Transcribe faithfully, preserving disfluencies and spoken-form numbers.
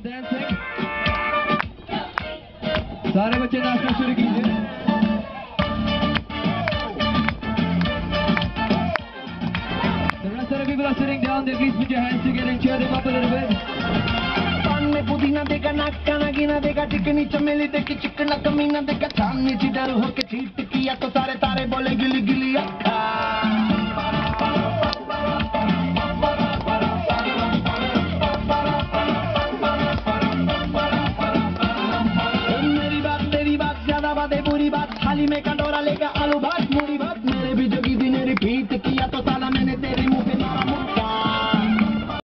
dancing. सारे बच्चे नाचना शुरू कीजिए. The rest of the people are sitting down. They please put your hands together and cheer them up a little bit. पान में पुदीना देगा, नाका नागिना देगा, चिकनी चमेली देगी, चिकना कमीना देगा, चांदनी चिड़र होके चीट किया तो सारे तारे बोले गिली गिली अक्का. मेरी बात तेरी बात ज्यादा बातें बुरी बात, थाली में कटोरा लेगा आलू भात मूड़ी